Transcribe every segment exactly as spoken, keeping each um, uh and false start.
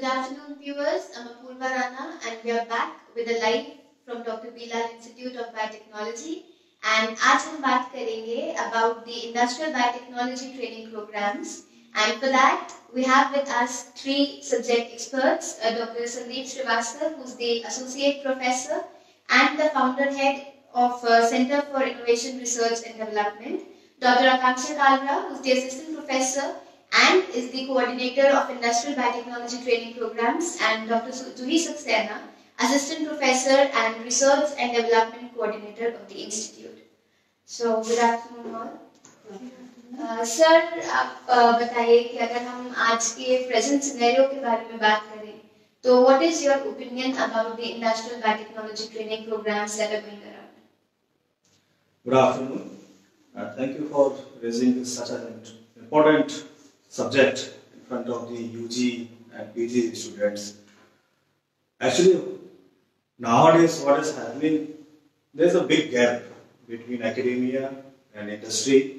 Good afternoon, viewers. I'm Apurva Rana, and we are back with a live from Doctor Bilal Institute of Biotechnology. And आज हम बात करेंगे about the industrial biotechnology training programs. And for that, we have with us three subject experts: uh, Doctor Sandeep Srivastava, who's the associate professor and the founder head of uh, Center for Innovation Research and Development; Doctor Akanksha Kalra, who's the assistant professor and is the coordinator of industrial biotechnology training programs; and Doctor Juhi Saxena, assistant professor and research and development coordinator of the institute. So, good afternoon all. Uh, sir, आप uh, बताइए कि अगर हम आज के present scenario के बारे में बात करें, तो what is your opinion about the industrial biotechnology training programs that are going around? Good afternoon, and thank you for raising such an important subject in front of the U G and P G students. Actually, nowadays what is happening, there is a big gap between academia and industry.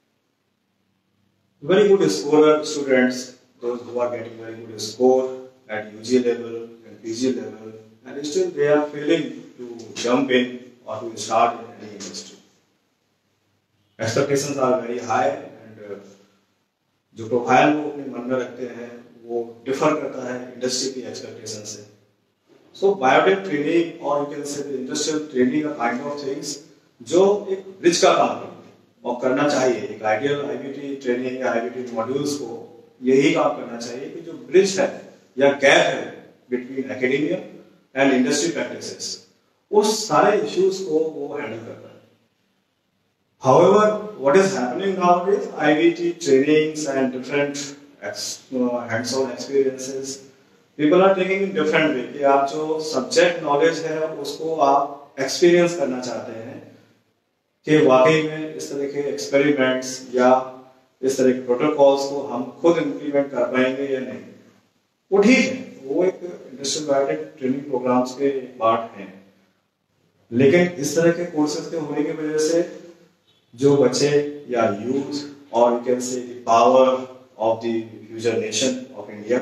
Very good scholar students, those who are getting very good score at U G level and P G level, and still they are failing to jump in or to start in any industry. Expectations are very high, and uh, जो profile वो अपने मन में रखते हैं वो differ करता है इंडस्ट्री की एक्सपेक्टेशन से. सो बायोटेक ट्रेनिंग और you can say industrial training a kind of things जो एक ब्रिज का काम करते हैं और करना चाहिए. एक आइडियल आईबीटी ट्रेनिंग या आईबीटी मॉड्यूल्स को यही काम करना चाहिए कि जो ब्रिज है या गैप है between academia and industry practices, उस सारे इश्यूज को वो हैंडल करता है. However, what is happening nowadays, I B T trainings and different uh, hands-on experiences, people are taking in different way कि आप जो subject knowledge है उसको आप experience करना चाहते हैं कि वाकई में इस तरह के experiments या इस तरह के protocols को हम खुद implement कर पाएंगे या नहीं. वो ठीक है, वो एक industrial biotech training programs के part हैं, लेकिन इस तरह के courses के होने की वजह से जो बच्चे या यूथ और you can say the power of the future nation of India,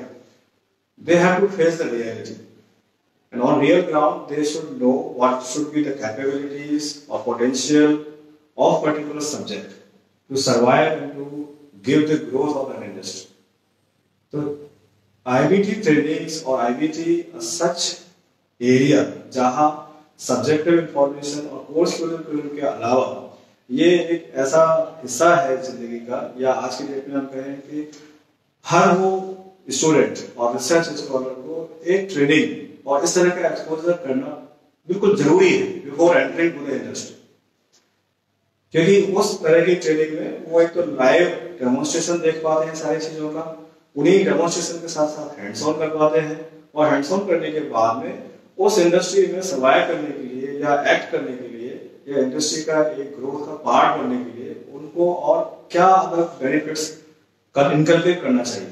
they have to face the reality and on real ground they should know what should be the capabilities और potential of particular subject to survive and to give the growth of an industry. तो IBT trainings और IBT such area जहां subjective information और course curriculum के अलावा ये एक ऐसा हिस्सा है जिंदगी का, या आज के डेट में हम कहें कि हर वो स्टूडेंट और रिसर्च स्कॉलर को एक ट्रेनिंग और इस तरह का एक्सपोजर करना बिल्कुल जरूरी है before entering to the industry. क्योंकि उस तरह की ट्रेनिंग में वो एक तो लाइव डेमोन्स्ट्रेशन देख पाते हैं सारी चीजों का, उन्हीं डेमोन्स्ट्रेशन के साथ साथ हैंड्स ऑन कर पाते हैं, और हैंड्स ऑन करने के बाद में उस इंडस्ट्री में सर्वाइव करने के लिए या एक्ट करने के लिए या इंडस्ट्री का एक ग्रोथ का पार्ट बनने के लिए उनको और क्या अदर बेनिफिट्स का इनकलकेट करना चाहिए.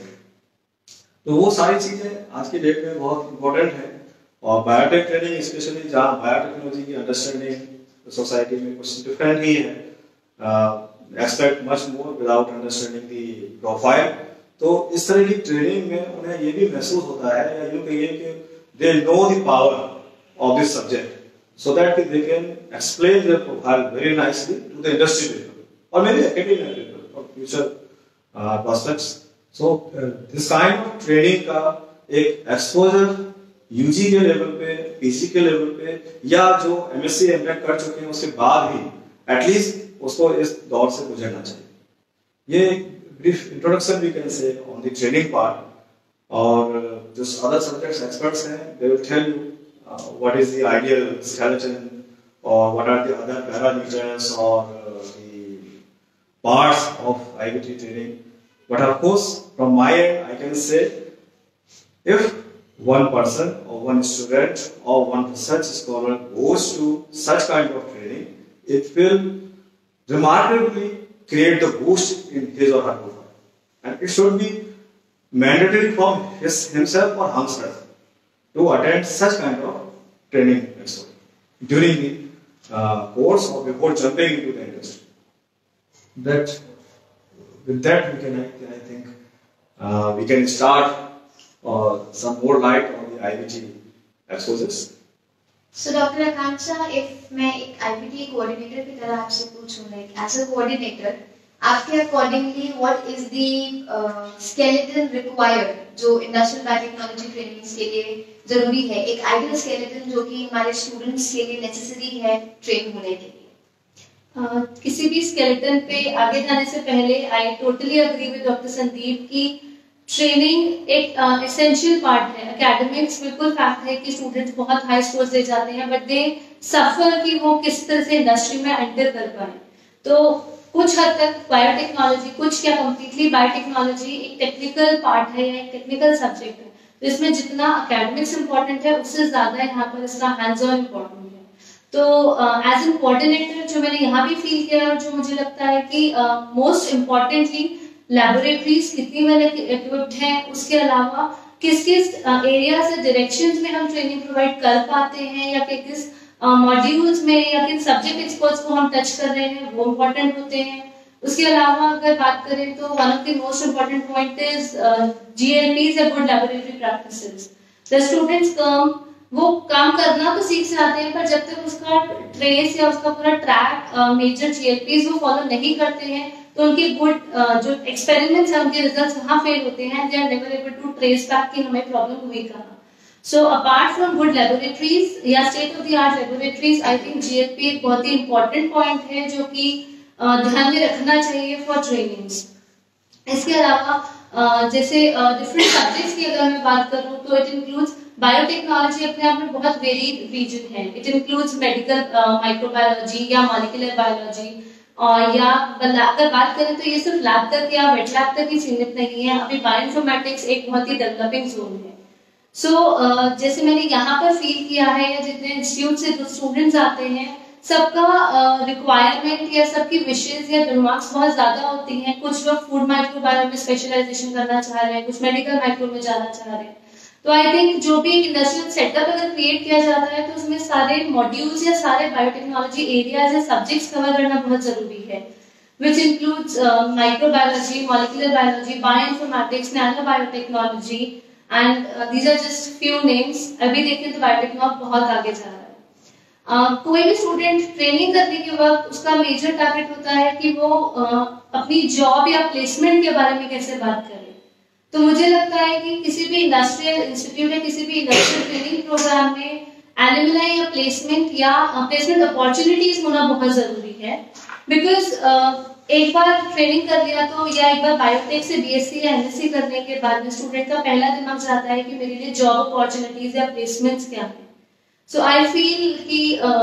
तो वो सारी चीजें आज की डेट में बहुत इंपॉर्टेंट है. और बायोटेक ट्रेनिंग स्पेशली जहाँ बायोटेक्नोलॉजी की अंडरस्टैंडिंग सोसाइटी में कुछ डिफरेंट ही है, expect much more without understanding the profile. तो इस तरह की ट्रेनिंग में उन्हें ये भी महसूस होता है, या यूँ कहिए कि they know the power of this subject, so that they can explain their profile very nicely to the industry people or maybe academia people for future uh, prospects. So uh, this kind of training का एक exposure U G के level पे, P G के level पे, या जो M S c M Tech कर चुके हैं उसके बाद भी at least उसको इस दौर से गुजरना चाहिए. ये brief introduction we can say on the training part, और जो other subjects experts हैं they will tell you Uh, what is the ideal skeleton or what are the other parameters or uh, the parts of I B T training. But of course, from my end, I can say if one person or one student or one research scholar goes to such kind of training, it will remarkably create the boost in his or her profile. And it should be mandatory for his, himself or herself to attend such kind of training during the uh, course or before jumping into the industry. That with that we can, I think, uh, we can start uh, some more light on the I B T exposures. So doctor Akanksha, if मैं एक I B T coordinator की तरह आपसे पूछूं, like as a coordinator, आपके accordingly what is the uh, skeleton required जो industrial biotechnology trainings के लिए जरूरी है, एक ideal skeleton जो कि हमारे students के लिए necessary है train होने के लिए? Uh, किसी भी स्केलेटन पे आगे जाने से पहले I totally agree with doctor Sandeep की ट्रेनिंग एक एसेंशियल uh, पार्ट है. एकेडमिक्स बिल्कुल फैक्ट है कि स्टूडेंट्स बहुत हाई स्कोर्स ले जाते हैं, बट दे सफर कि वो किस तरह से इंडस्ट्री में एंटर कर पाए. तो कुछ हद तक बायोटेक्नोलॉजी, कुछ क्या कंप्लीटली बायोटेक्नोलॉजी एक टेक्निकल पार्ट है या एक टेक्निकल सब्जेक्ट है. तो इसमें जितना एकेडमिक्स इंपॉर्टेंट है उससे ज्यादा यहाँ पर इसका हैंड्स ऑन इम्पोर्टेंट है. तो एज एन कोऑर्डिनेटर जो मैंने यहाँ भी फील किया और जो मुझे लगता है कि मोस्ट इम्पॉर्टेंटली लैबोरेटरीज कितनी वेल इक्विप्ड हैं, उसके अलावा किस किस एरिया से डायरेक्शंस में हम ट्रेनिंग प्रोवाइड कर पाते हैं या कि किस मॉड्यूल्स uh, में या किन सब्जेक्ट एक्सपर्ट्स को हम टच कर रहे हैं, वो इम्पोर्टेंट होते हैं. उसके अलावा अगर बात करें तो one of the most important point is GLPs या good laboratory practices. The students come, वो काम करना तो सीख से आते हैं, पर जब तक उसका ट्रेस या उसका पूरा ट्रैक मेजर जीएलपीज वो फॉलो नहीं करते हैं तो उनके गुड uh, जो एक्सपेरिमेंट्स हैं उनके रिजल्ट्स वहां फेल होते हैं. They are never able to trace back कि हमें प्रॉब्लम हुई कहाँ. So apart from good laboratories या state of the art laboratories, I think GLP एक बहुत ही इंपॉर्टेंट पॉइंट है जो कि uh, ध्यान में रखना चाहिए फॉर ट्रेनिंग्स. इसके अलावा uh, जैसे डिफरेंट uh, सब्जेक्ट्स की अगर मैं बात करूं तो इट इंक्लूड्स बायोटेक्नोलॉजी अपने आप में बहुत वेरिड रीजन है. इट इंक्लूड्स मेडिकल माइक्रोबायोलॉजी या मॉलिक्यूलर बायोलॉजी, और या अगर बात करें तो ये सिर्फ लैब तक या वेट लैब तक ही सीमित नहीं है. अभी बायोइन्फॉर्मेटिक्स एक बहुत ही डेवलपिंग जोन है. सो so, uh, जैसे मैंने यहाँ पर फील किया है या जितने इंस्टीट्यूट से जो स्टूडेंट्स आते हैं सबका रिक्वायरमेंट uh, या सबकी विशेष या डिमांड्स बहुत ज्यादा होती हैं. कुछ लोग फूड माइक्रोबायो में स्पेशलाइजेशन करना चाह रहे हैं, कुछ मेडिकल माइक्रो में जाना चाह रहे हैं. तो आई थिंक जो भी एक इंडस्ट्रियल सेटअप अगर क्रिएट किया जाता है तो उसमें सारे मॉड्यूल्स या सारे बायोटेक्नोलॉजी एरियाज या सब्जेक्ट्स कवर करना बहुत जरूरी है, which includes uh, microbiology, molecular biology, bioinformatics, nanobiotechnology, and uh, these are just few names. अभी देखें तो बायोटेक्नोलॉजी बहुत आगे जा रहा है. uh, कोई भी स्टूडेंट ट्रेनिंग करने के वक्त उसका मेजर टारगेट होता है कि वो uh, अपनी जॉब या प्लेसमेंट के बारे में कैसे बात करे. तो मुझे लगता है कि किसी भी इंडस्ट्रियल इंस्टीट्यूट या किसी भी इंडस्ट्रियल ट्रेनिंग प्रोग्राम में एलुमनाई या प्लेसमेंट या प्लेसमेंट अपॉर्चुनिटीज होना बहुत जरूरी है. बिकॉज uh, एक बार ट्रेनिंग कर लिया तो या एक बार बायोटेक से बीएससी या एमएससी करने के बाद में स्टूडेंट का पहला दिमाग जाता है कि मेरे लिए जॉब अपॉर्चुनिटीज या प्लेसमेंट्स क्या है. सो आई फील कि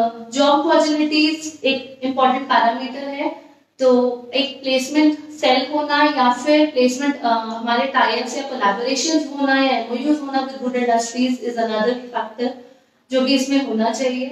जॉब अपॉर्चुनिटीज एक इम्पॉर्टेंट पैरामीटर है. तो एक प्लेसमेंट सेल होना या फिर प्लेसमेंट uh, हमारे टाइप्स या कोलैबोरेशंस होना या एमओयूज होना with good industries is another factor जो कि इसमें होना चाहिए.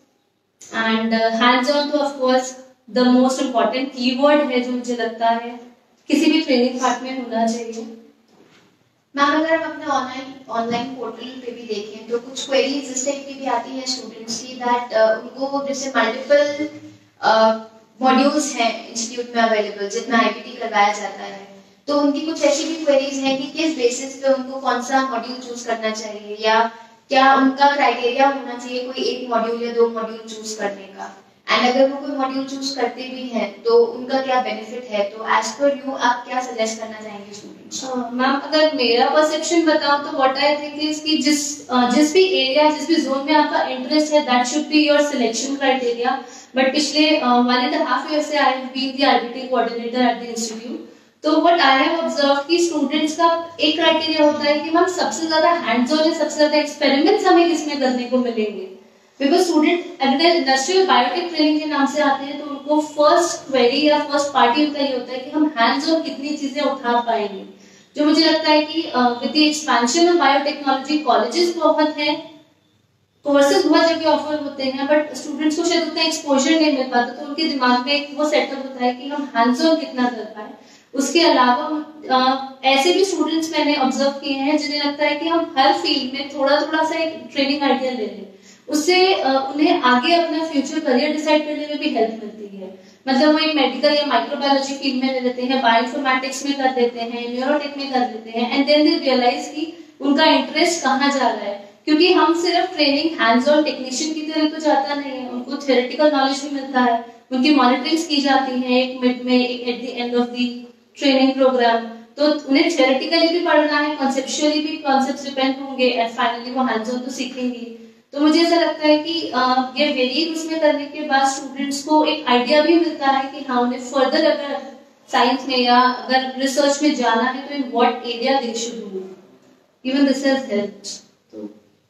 एंड हैंड्स ऑन तो of course the most important keyword है जो मुझे लगता है किसी भी ट्रेनिंग पार्ट में होना चाहिए. मैम अगर हम अपने ऑनलाइन ऑनलाइन पोर्टल पे भी देखें तो कुछ क्वेरीज इस टाइप की भी आती हैं स्टूडेंट्स की दैट uh, उनको जैसे मल्टीपल मॉड्यूल्स हैं इंस्टीट्यूट में अवेलेबल जितना आईबीटी करवाया जाता है, तो उनकी कुछ ऐसी भी क्वेरीज हैं कि किस बेसिस पे उनको कौन सा मॉड्यूल चूज करना चाहिए या क्या उनका क्राइटेरिया होना चाहिए कोई एक मॉड्यूल या दो मॉड्यूल चूज करने का. एंड अगर वो कोई मॉड्यूल चूज करते भी हैं तो उनका क्या बेनिफिट है. तो एज पर यू आप क्या सजेस्ट करना चाहेंगे स्टूडेंट्स? मैम अगर मेरा परसेप्शन बताऊं तो व्हाट आई थिंक इज कि जिस जिस भी एरिया जिस भी जोन में आपका इंटरेस्ट है that should be your selection criteria. But पिछले वन एंड हाफ ईयर से I have been the IBT coordinator at the institute. तो व्हाट आई हैव ऑब्जर्व कि स्टूडेंट्स का एक क्राइटेरिया होता है कि मैम सबसे ज्यादा हैंड्स ऑन या सबसे ज्यादा एक्सपेरिमेंट्स हमें किसमें करने को मिलेंगे. बिकॉज स्टूडेंट अगर इंडस्ट्रियल बायोटेक ट्रेनिंग के नाम से आते हैं तो उनको फर्स्ट क्वेरी या फर्स्ट पार्टी उनका ये होता है कि हम हैंड्स ऑन कितनी चीजें उठा पाएंगे. जो मुझे लगता है कि with the expansion of biotechnology colleges बहुत हैं, कोर्सेज बहुत जगह ऑफर होते हैं, बट स्टूडेंट्स को शायद उतना एक्सपोजर नहीं मिल पाता. तो उनके दिमाग में एक वो सेटअप होता है कि हम हैंड्स ऑन कितना कर पाए. उसके अलावा आ, ऐसे भी स्टूडेंट्स मैंने ऑब्जर्व किए हैं जिन्हें लगता है कि हम हर फील्ड में थोड़ा थोड़ा सा एक ट्रेनिंग आइडिया ले लें, उससे उन्हें आगे अपना फ्यूचर करियर डिसाइड करने में भी हेल्प मिलती है. मतलब वो एक मेडिकल या माइक्रोबायोलॉजी फील्ड में ले लेते हैं, बायोइन्फॉर्मेटिक्स में कर देते हैं, न्यूरोटेक में कर देते हैं, एंड देन दे रियलाइज कि उनका इंटरेस्ट कहाँ जा रहा है, क्योंकि हम सिर्फ ट्रेनिंग हैंड्स ऑन टेक्नीशियन की तरह तो जाता नहीं है, उनको थ्योरेटिकल नॉलेज भी मिलता है, उनकी मॉनिटरिंग्स की जाती है एक मिड में, एक at the end of the training program, तो उन्हें थ्योरेटिकली भी पढ़ना है, कॉन्सेप्चुअली भी कॉन्सेप्ट्स डिपेंड होंगे एंड फाइनली वो हैंड्स ऑन तो सीखेंगे। तो मुझे ऐसा लगता है कि ये वेरिएट उसमें करने के बाद स्टूडेंट्स को एक आइडिया भी मिलता है कि हाँ उन्हें फर्दर अगर साइंस में या अगर रिसर्च में जाना है तो in what area they should do, even this has helped. तो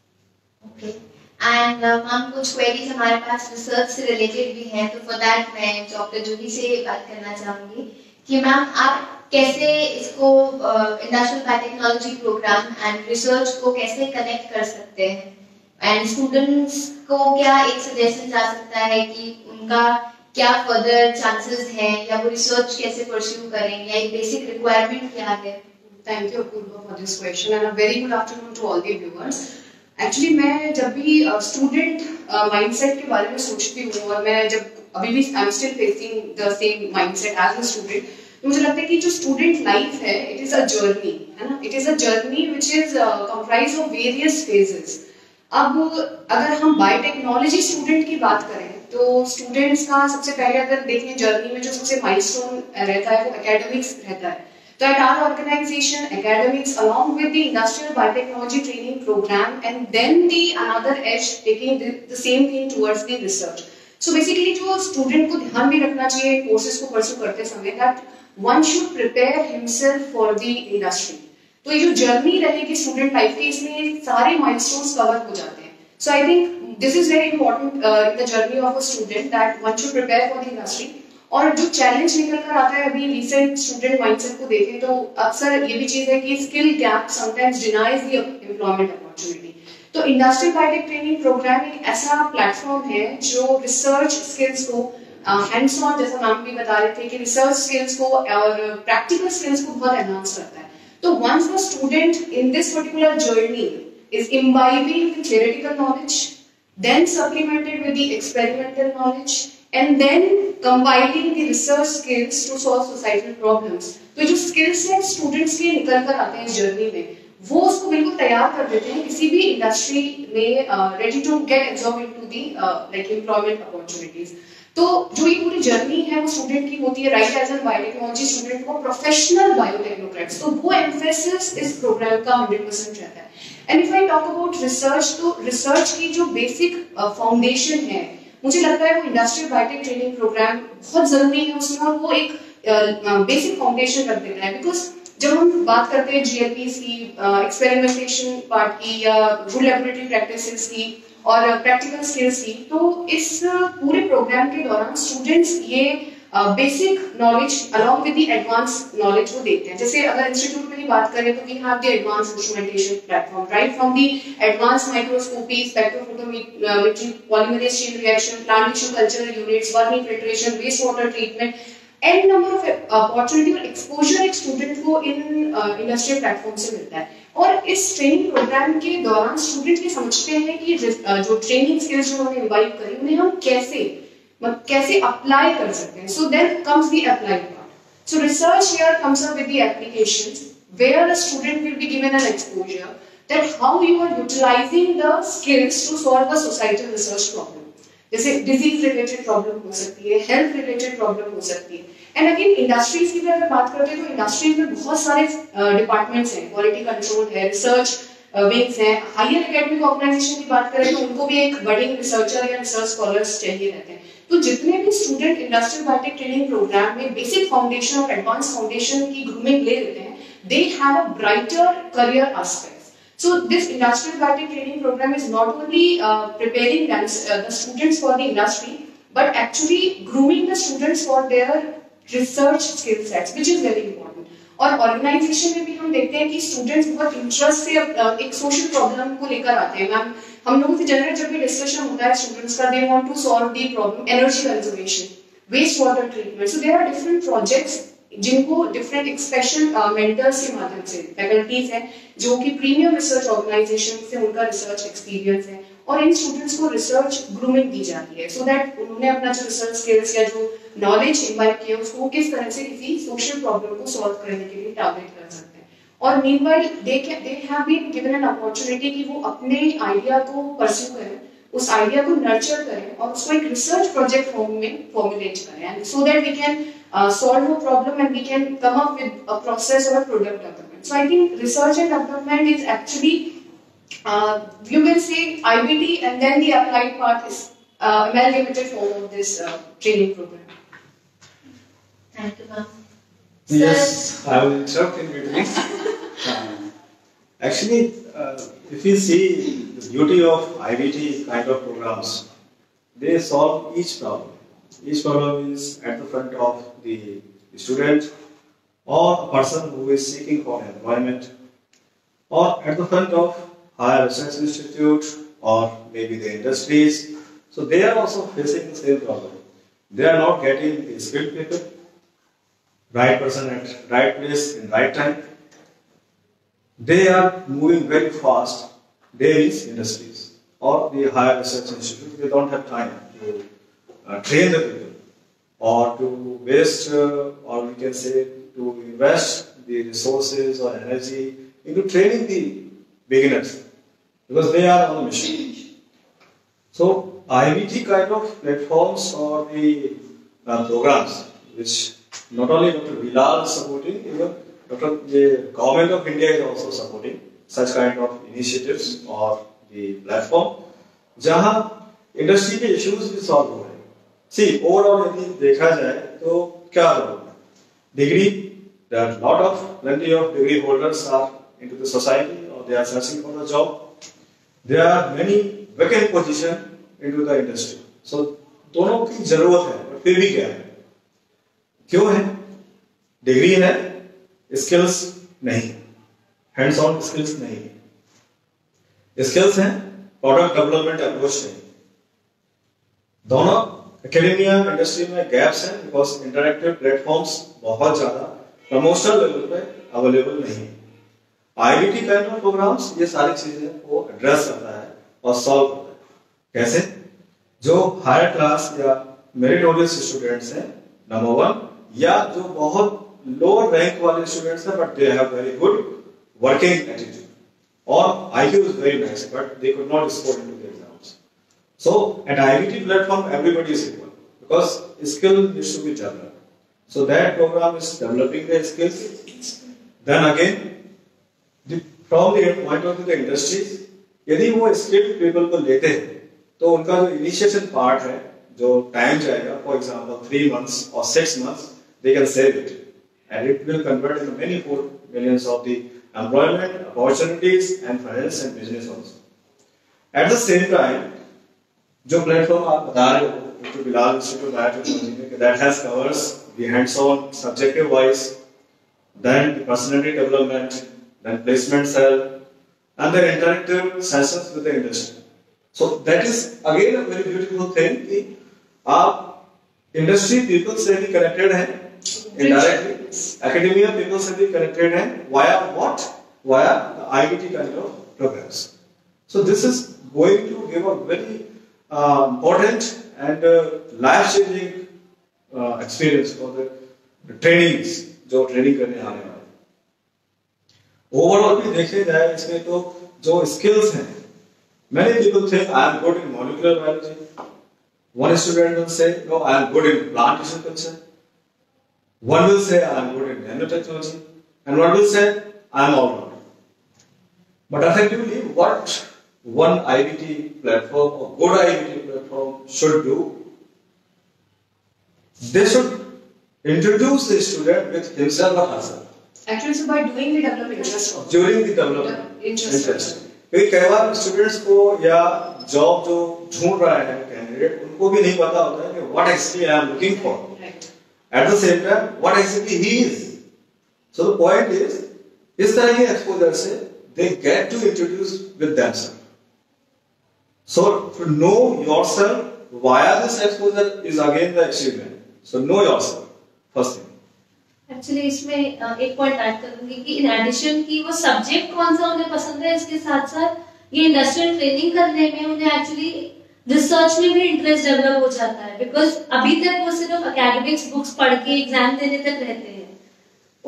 ओके एंड मैम कुछ क्वेरीज हमारे पास रिसर्च से रिलेटेड भी हैं, तो फॉर दैट मैं डॉक्टर जूही से बात करना चाहूंगी कि मैम आप कैसे इसको industrial biotechnology program and research को कैसे कनेक्ट कर सकते हैं, एंड स्टूडेंट्स को क्या एक सजेशन जा सकता है कि उनका क्या फर्दर चांसेस हैं या वो रिसर्च कैसे परस्यू करें या एक बेसिक रिक्वायरमेंट क्या है? Thank you, Apurva, for this question and a very good afternoon to all the viewers. Actually, मैं जब भी स्टूडेंट माइंडसेट के बारे में सोचती हूँ और मैं जब अभी भी I am still facing the same mindset as a student, तो मुझे लगता है कि जो स्टूडेंट लाइफ है इट इज अ जर्नी, है ना, it is a journey which is comprise of various phases. अब अगर हम बायोटेक्नोलॉजी स्टूडेंट की बात करें तो स्टूडेंट्स का सबसे पहले अगर देखें जर्नी में जो सबसे माइलस्टोन रहता है वो एकेडमिक्स रहता है। So at our organization, academics along with the industrial biotechnology training program and then the another edge taking the, the same thing towards the research. So basically जो student को ध्यान भी रखना चाहिए courses को pursue करते समय that one should prepare himself for the industry. तो ये जो journey रहेगी student life की इसमें सारे milestones cover हो जाते हैं. So I think this is very important uh, in the journey of a student that one should prepare for the industry. और जो चैलेंज निकल कर आता है अभी रिसेंट स्टूडेंट माइंडसेट को देखें तो अक्सर ये भी चीज है कि skill gap sometimes denies the employment opportunity. तो इंडस्ट्रियल बायोटेक ट्रेनिंग प्रोग्राम एक ऐसा प्लेटफॉर्म है जो रिसर्च स्किल्स को हैंड्स ऑन, जैसा मैम भी बता रहे थे कि रिसर्च स्किल्स को और प्रैक्टिकल स्किल्स को बहुत एनहांस करता है। तो once the student in this particular journey is imbibing the theoretical knowledge, then supplemented with the experimental knowledge and then combining the research skills to solve societal problems, तो जो skill set students के निकल कर आते हैं इस journey में वो उसको बिल्कुल तैयार कर देते हैं किसी भी इंडस्ट्री में ready to get absorbed into the uh, like employment opportunities। तो जो ये पूरी जर्नी है वो स्टूडेंट की होती है right as an biotechnology student को प्रोफेशनल बायोटेक्नोक्रेट्स, तो वो एम्फेसिस इस प्रोग्राम का हंड्रेड परसेंट रहता है। And if I talk about research, तो रिसर्च की जो बेसिक फाउंडेशन uh, है मुझे लगता है वो इंडस्ट्रियल बायोटेक ट्रेनिंग प्रोग्राम बहुत जरूरी है उसमें, और वो एक बेसिक फाउंडेशन रख देता है। बिकॉज जब हम बात करते हैं जीएलपीस की, एक्सपेरिमेंटेशन पार्ट की या रूल लेबोरेटरी प्रैक्टिसेस की और प्रैक्टिकल स्किल्स की, तो इस पूरे प्रोग्राम के दौरान स्टूडेंट्स ये basic knowledge along with the advance knowledge को देखते हैं। जैसे अगर इंस्टीट्यूट में ही बात करें तो we have the advance instrumentation platform right from the advance microscopy, spectrophotometry, polymerase chain reaction, plant tissue culture units, vermi filtration, waste water treatment, an number of opportunity और एक्सपोजर एक स्टूडेंट को इन industrial platform से मिलता है। और इस training programme के दौरान स्टूडेंट ये समझते हैं कि जो ट्रेनिंग स्किल्स जो उन्होंने इम्बाइब करी उन्हें हम कैसे मतलब कैसे अप्लाई कर सकते हैं। So then comes the applied part. So research here comes up with the applications where the student will be given an exposure that how you are utilising the skills to solve a societal research problem. जैसे disease related problem हो सकती है, health related problem हो सकती है। And again industries की अगर बात करते हैं तो इंडस्ट्रीज में बहुत सारे डिपार्टमेंट्स हैं, क्वालिटी कंट्रोल है, रिसर्च विंग्स हैं। हायर एकेडमिक ऑर्गेनाइजेशन की बात करें तो उनको भी एक बडिंग रिसर्चर या रिसर्च स्कॉलर्स चाहिए रहते हैं। तो जितने भी student industrial biotech training program में बेसिक फाउंडेशन और एडवांस फाउंडेशन की ग्रूमिंग ले लेते हैं, they have a brighter career aspects. So this industrial biotech training program is not only uh, preparing them, uh, the students for the industry, but actually grooming the students for their research skill sets, which is very important. और organisation में भी हम देखते हैं कि students बहुत interest से uh, एक सोशल प्रॉब्लम को लेकर आते हैं। मैम हम लोगों से जनरल जब भी डिस्कशन होता है स्टूडेंट्स का, they want to solve the problem energy conservation, waste water treatment. So there are different projects जिनको डिफरेंट एक स्पेशल मेंटर्स के माध्यम से फैकल्टीज हैं जो कि प्रीमियम रिसर्च ऑर्गेनाइजेशन से उनका रिसर्च एक्सपीरियंस है, और इन स्टूडेंट्स को रिसर्च ग्रूमिंग दी जाती है सो दैट उन्होंने अपना जो रिसर्च स्किल्स या जो नॉलेज इम्बाइब किया उसको किस तरह से किसी सोशल प्रॉब्लम को सॉल्व करने के लिए टारगेट कर सकते हैं। और meanwhile they they have been given an opportunity कि वो अपने आइडिया को परस्यू करें, उस आइडिया को नर्चर करें और उसको एक रिसर्च प्रोजेक्ट फॉर्म में फॉर्मुलेट करें, and so that we can solve a problem and we can come up with a process और a product development. So I think research and development is actually uh, you will say I B T, and then the applied part is uh, amalgamated form of this uh, training program. Thank you, ma'am. Yes, I will interrupt in between. um, actually, uh, if you see the beauty of I B T kind of programs, they solve each problem. Each problem is at the front of the student or a person who is seeking for employment, or at the front of higher research institute or maybe the industries. So they are also facing the same problem. They are not getting the skilled people, right person at right place in right time. They are moving very fast. They is industries or the higher research institute. They don't have time to uh, train the people or to waste uh, or we can say to invest the resources or energy into training the beginners, because they are on a mission. So I B T kind of platforms or the uh, programs, which not only Doctor Bilal is supporting, even Doctor the Government of India is also supporting such kind of initiatives or the platform, जहाँ industry के issues भी solve हो रहे हैं. सी overall यदि देखा जाए तो क्या होगा, degree, there are lot of plenty of degree holders are into the society or they are searching for a job. There are many vacant positions into the industry. So दोनों की जरूरत है, पर फिर भी क्या है, क्यों है? डिग्री है, स्किल्स नहीं, हैंड्स ऑन स्किल्स नहीं, स्किल्स हैं, प्रोडक्ट डेवलपमेंट अप्रोच नहीं. दोनों एकेडमिया इंडस्ट्री में गैप्स हैं, बिकॉज इंटरैक्टिव प्लेटफॉर्म्स बहुत ज्यादा प्रमोशनल लेवल पे अवेलेबल नहीं. I B T kind of programs ये सारी चीजें वो एड्रेस करता है और सॉल्व करता है. कैसे? जो हायर क्लास या मेरिटोरियस स्टूडेंट्स हैं, नंबर वन, या जो बहुत लोअर रैंक वाले स्टूडेंट्स हैं but they have very good working attitude और I Q is very nice but they could not score into the exams. So at I B T platform everybody is equal because skill needs to be developed. So that program is developing the skills. Then again The, from the point of view the industries, यदि वो skilled people को लेते हैं तो उनका जो initiation part है, जो time जाएगा, for example three months or six months, they can save it, and it will convert into many more millions of the employment opportunities and finance and business also. At the same time, जो platform आप बता रहे हो, Doctor Bilal Institute of Biotechnology, that has covers the hands-on subjective wise, then the personality development, then placement cell, and then interactive sessions with the industry. So that is again a very beautiful thing कि आप industry people से भी connected हैं indirectly, academia people से भी connected हैं via what? Via the I B T kind of programs. So this is going to give a very uh, important and uh, life-changing uh, experience for the, the trainees जो training करने आने वाले. Overall भी देखे जाए इसमें तो जो स्किल्स हैं, many people think I am good in molecular biology. One student will say, no, I am good in plant tissue culture. One will say, I am good in nanotechnology, and one will say, I am all round. But effectively, what one I B T platform or good I B T platform should do, they should introduce the student with himself or herself. Actually, so by doing the development interest also. During the development interest. interest. क्योंकि कई बार students को या job जो ढूंढ रहा है candidate, उनको भी नहीं पता होता है कि what actually I am looking for. At the same time what actually he is. So the point is, इस तरह के एक्सपोजर से they get to introduce with themselves. So to know yourself via this exposure is again the achievement. So know yourself first thing. Actually इसमें एक point add करूंगी कि in addition की वो सब्जेक्ट कौन सा उन्हें पसंद है, इसके साथ साथ ये इंडस्ट्रियल ट्रेनिंग करने में उन्हें एक्चुअली रिसर्च में भी इंटरेस्ट डेवलप हो जाता है. बिकॉज अभी तक वो सिर्फ एकेडमिक्स बुक्स पढ़ के एग्जाम देने तक रहते हैं.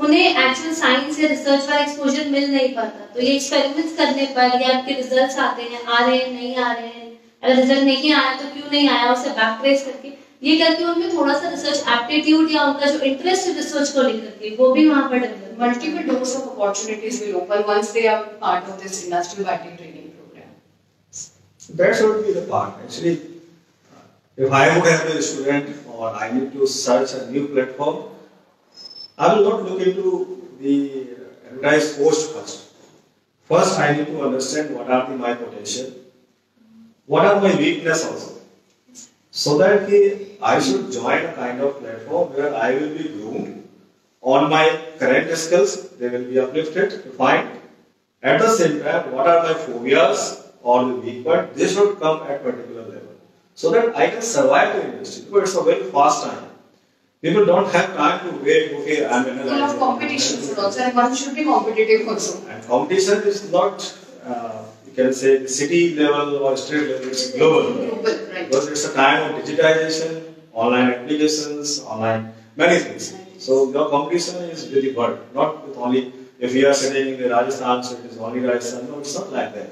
उन्हें एक्चुअल साइंस या रिसर्च वाला एक्सपोजर मिल नहीं पाता। तो ये एक्सपेरिमेंट्स करने पर या आपके रिजल्ट्स आते हैं, आ रहे हैं नहीं आ रहे हैं, अगर रिजल्ट नहीं आया तो क्यों नहीं आया, उसे बैक ट्रेस करके ये करके उनमें थोड़ा सा रिसर्च एप्टीट्यूड या उनका जो इंटरेस्ट है रिसर्च को लेकर के वो भी वहाँ पर develop. Multiple doors of opportunities will open once they are part of this industrial biotech training program. That should be the part. Actually, if I would have a student or I need to search a new platform, I will not look into the advertised post first. First, I need to understand what are the, my potential, what are my weakness also. So that I should join a kind of platform where I will be groomed on my current skills, they will be uplifted, refined. At the same time, what are my phobias or the weak point, they should come at particular level. So that I can survive the industry. Because it's a very fast time. People don't have time to wait, okay, I'm in a... Full of competition also, and one should be competitive also. And competition is not, uh, you can say, the city level or state level, it's global. Global, right. Because it's a time of digitization, online applications, online, many things. So your competition is with the world, not with only, if you are sitting in the Rajasthan, so it is only Rajasthan, no, it's not like that.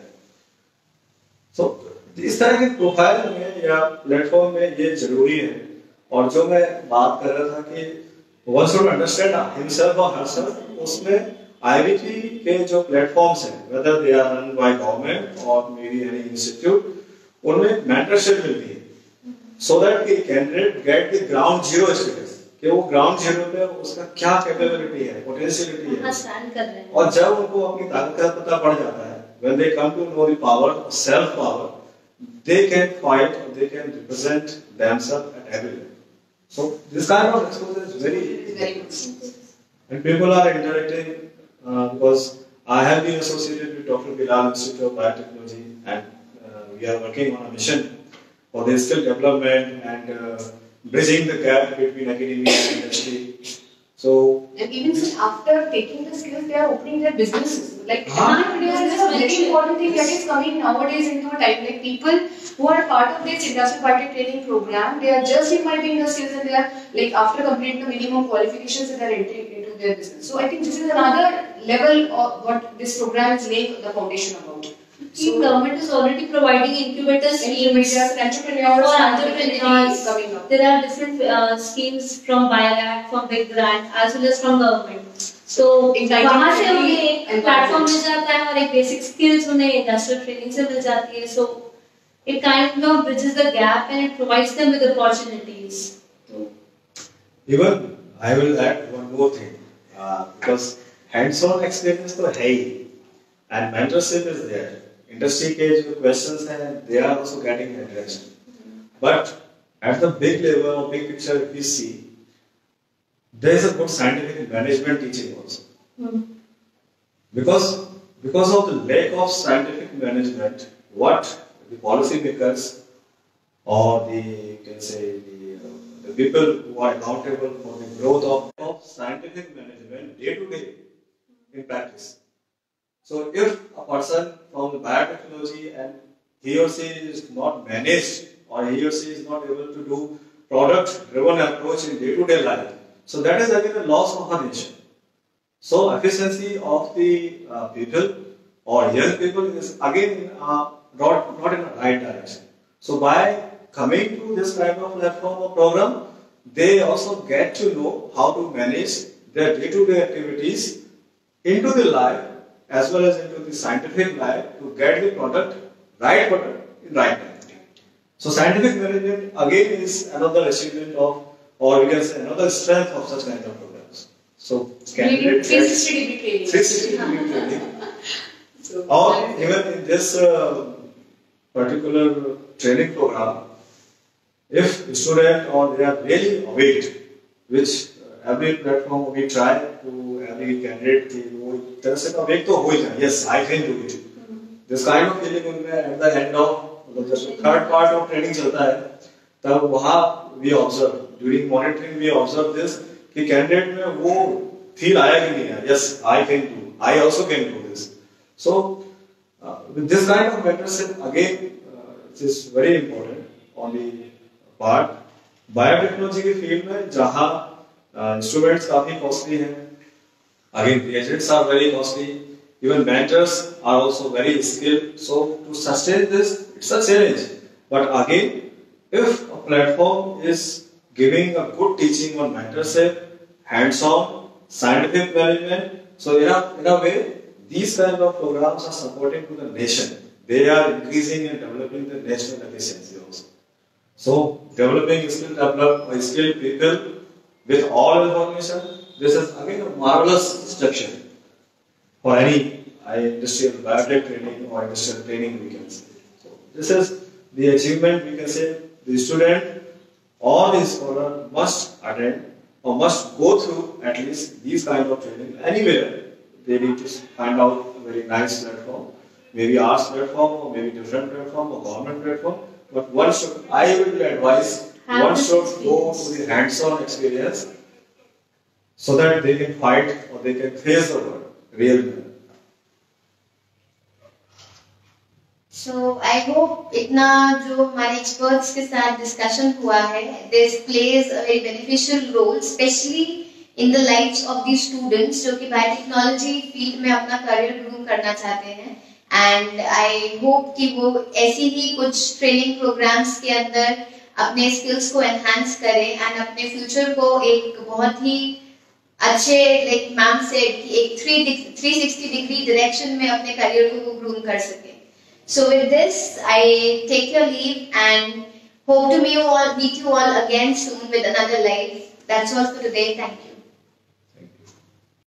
So, इस तरह के profile में या platform में ये जरूरी है। और जो मैं बात कर रहा था कि one should understand himself or herself, उसमें I B T के जो प्लेटफॉर्म्स हैं, whether they are run by government or maybe any institute, उनमें mentorship मिलती है, so that the candidate get the ground zero status, कि वो ग्राउंड जीरो पे उसका क्या कैपेबिलिटी है, पोटेंशियलिटी है, स्टैंड कर रहे हैं। और जब उनको अपनी ताकत का पता पड़ जाता है, when they come to know the power, self power, they can fight, they can represent themselves at every level. So this kind of exposure is very, very good. And people are interacting uh, because I have been associated with Doctor Bilal Institute of Biotechnology, and uh, we are working on a mission for the skill development and uh, bridging the gap between academia and industry. So, and even after taking the skills, they are opening their businesses. Like, huh? this is a very important thing that is coming nowadays into a time. Like, people who are part of this industrial biotech training program, they are just imbibing the skills and they are, like, after completing the minimum qualifications, they are entering into their business. So, I think this is another level of what this program is laying the foundation about. So, government is already providing incubator schemes entrepreneurs, for entrepreneurs. Coming up. There are different uh, schemes from B I R A C, from Big Grant, as well as from government. So, वहाँ से उन्हें एक platform मिल जाता है और एक basic skills उन्हें industrial training से मिल जाती है. So, it kind of bridges the gap and it provides them with opportunities. Even I will add one more thing, uh, because hands-on experience तो है ही, and mentorship is there. Industry के जो questions हैं, they are also getting addressed. But at the big level or big picture, if we see, there is a good scientific management teaching also. Hmm. Because because of the lack of scientific management, what the policymakers or the you can say the, uh, the people who are accountable for the growth of, of scientific management day to day in practice. So if a person from the biotechnology and he or she is not managed or he or she is not able to do product-driven approach in day-to-day life, so that is again a loss of a nation. So efficiency of the uh, people or young people is again uh, not, not in the right direction. So by coming to this kind of platform or program, they also get to know how to manage their day-to-day activities into the life as well as into the scientific life to get the product, right product in right time. So scientific management again is another achievement of, or you can say another strength of such kind of programs. So candidate three sixty degree training. three sixty degree training. So, or even in this uh, particular training program, if student or they are really awake, which uh, every platform we try to every candidate ki wo तरह से awake तो हो ही जाए, yes I can do it. This kind of feeling उनमें at the end of मतलब जब third part of training चलता है, तब वहाँ we observe during monitoring we observe this कि candidate में वो feel आया कि नहीं आया, yes I can do, I also can do this. So uh, with this kind of mentorship again uh, it is very important on the part biotechnology की field में जहाँ इंस्ट्रूमेंट्स काफी कॉस्टली हैं Again, reagents are very costly. Even mentors are also very skilled. So to sustain this, it's a challenge. But again, if a platform is giving a good teaching on mentorship, hands-on, scientific management, so in a, in a way, these kind of programs are supporting to the nation. They are increasing and developing the national efficiency also. So developing skilled develop or skilled people with all information, this is again a marvelous structure for any uh, industrial biotech training or industrial training we can say. So this is the achievement we can say the student or the scholar must attend or must go through at least these kind of training anywhere. They need to find out a very nice platform, maybe arts platform or maybe different platform or government platform. But one should, I will advise, Have one this should go experience. to the hands-on experience so that they can fight or they can face the world really well. So I hope इतना जो हमारे experts के साथ discussion हुआ है, this plays a very beneficial role, especially in the lives of these students जो कि biotechnology field में अपना career groom करना चाहते हैं. And I hope कि वो ऐसी ही कुछ training programs के अंदर अपने skills को enhance करें and अपने future को एक बहुत ही अच्छे like मैम से एक three sixty degree direction में अपने career को वो groom कर सकें. So with this, I take your leave and hope to meet you all, meet you all again soon with another live. That's all for today. Thank you.